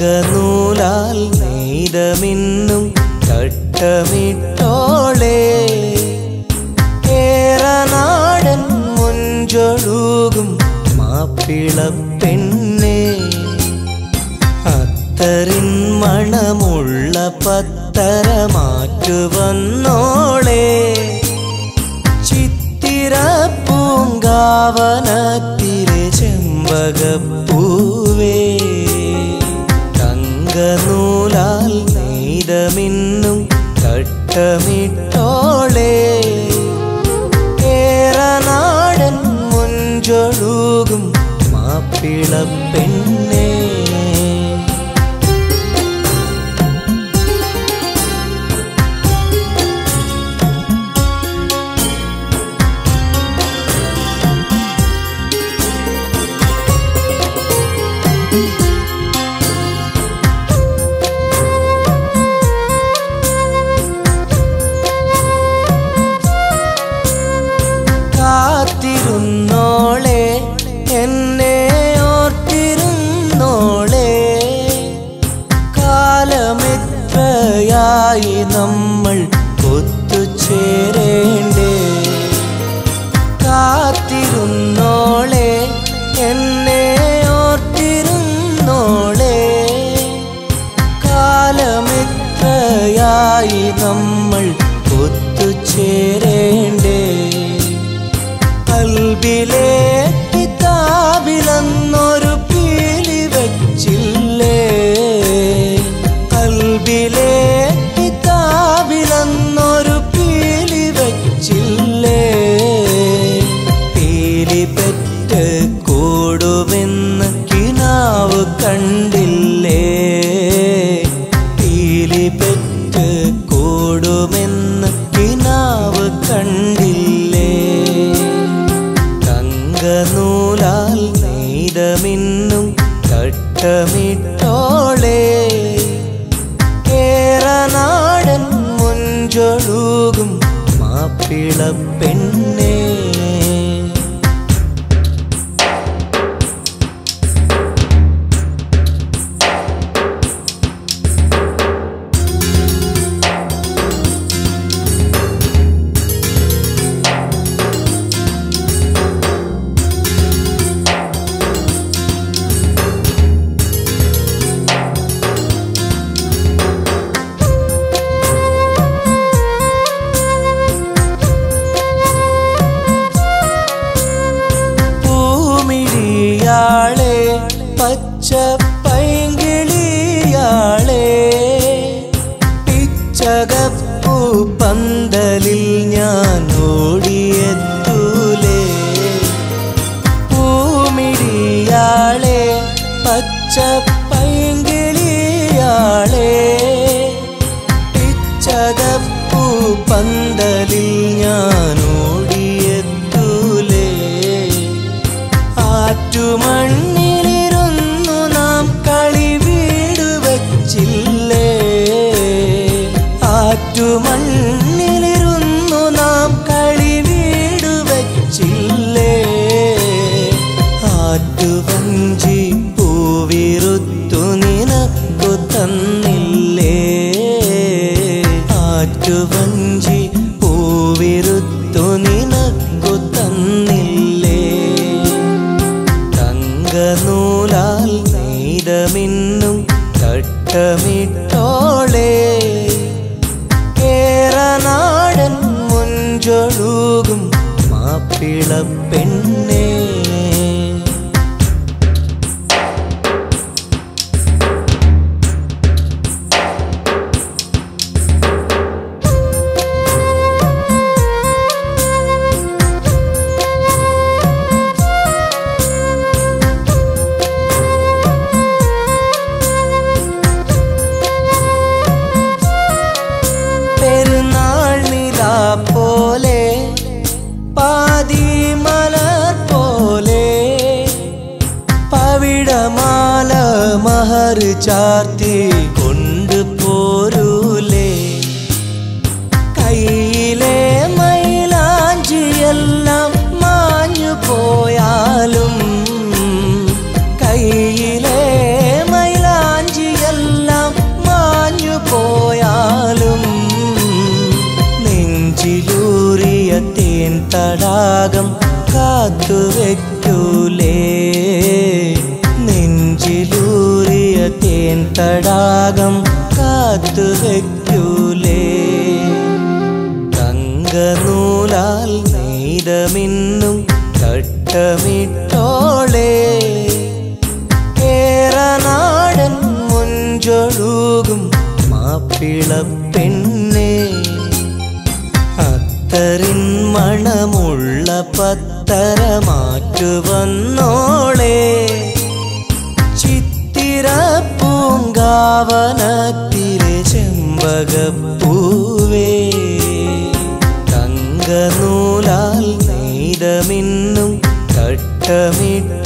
തങ്കനൂലാൽ നെയ്തമിന്നും തട്ടമിട്ടോളെ കേരനാടൻ മുഞ്ചൊഴുകും മാപ്പിളപ്പെണ്ണേ അത്തറിൻ മണമുള്ള പത്തരമാറ്റു വന്നോളെ ചിത്തിര പൂങ്കാവനത്തിലെ ചെമ്പകപ്പൂവേ തങ്കനൂലാൽ നെയ്തമിന്നും തട്ടമിട്ടോളെ കേരനാടൻ മുഞ്ചൊഴുകും മാപ്പിളപ്പെണ്ണേ കാത്തിരുന്നോളെ എന്നെ ഓർത്തിരുന്നോളെ കാലമെത്രയായി നമ്മൾ ഒത്തുചേരേണ്ടേ കാത്തിരുന്നോളെ എന്നെ ഓർത്തിരുന്നോളെ കാലമെത്രയായി നമ്മൾ ഒത്തുചേരേണ്ടേ കൽബിലെ കിതാബിലന്നൊരു പീലി വച്ചില്ലേ കൽബിലെ കിതാബിലന്നൊരു പീലി വച്ചില്ലേ പീലി പെറ്റ് കൂടുമെന്ന് കിനാവ് കണ്ടില്ലേ പീലി പെറ്റ് കൂടുമെന്ന് കിനാവ് കണ്ടില്ലേ തങ്കനൂലാൽ നെയ്തമിന്നും തട്ടമിട്ടോളെ കേരനാടൻ മുഞ്ചൊഴുകും മാപ്പിളപ്പെണ്ണേ യാളെ പച്ച പൈങ്കിളിയാളെ പിച്ചകപ്പൂ പന്തലിൽ ഞാൻ ഓടിയെത്തൂലേ പൂമിഴിയാളെ പച്ച പൈങ്കിളിയാളെ പിച്ചകപ്പൂ പന്തലിൽ ഞാൻ ഓടിയെത്തൂലേ ആറ്റുമണ്ണിലിരുന്നു നാം കളി വീട് വച്ചില്ലേ ആറ്റുമണ്ണിലിരുന്നു നാം കളി വീട് വച്ചില്ലേ ആറ്റുവഞ്ചി പൂവിരുത്തു നിനക്കു തന്നില്ലേ ആറ്റുവഞ്ചി പൂവിരുത്തു നിനക്കു തന്നില്ലേ തങ്കനൂലാൽ നെയ്തമിന്നും തട്ടമിട്ടോളെ കേരനാടൻ മുഞ്ചൊഴുകും മാപ്പിളപ്പെണ്ണേ പോലെ പാതിമലർ പോലെ പവിഴമാല മഹർ ചാർത്തി കൊണ്ടുപോരൂലേ കയ്യിലെ മൈലാഞ്ചിയെല്ലാം മാഞ്ഞു പോയാലും കയ്യിലെ മൈലാഞ്ചിയ വെക്കൂലേ നെഞ്ചിലൂറിയ തേൻ തടാകം കാത്തു വെക്കൂലേ തങ്കനൂലാൽ നെയ്തമിന്നും തട്ടമിട്ടോളേ കേരനാടൻ മുഞ്ചൊഴുകും മാപ്പിളപ്പെണ്ണേ അത്തറിൻ മണമുള്ള പത്തര മാറ്റുവന്നോളേ ചിത്തിര പൂങ്കാവനത്തിലെ ചെമ്പകപ്പൂവേ തങ്കനൂലാൽ നെയ്തമിന്നും തട്ടമിട്ടോളേ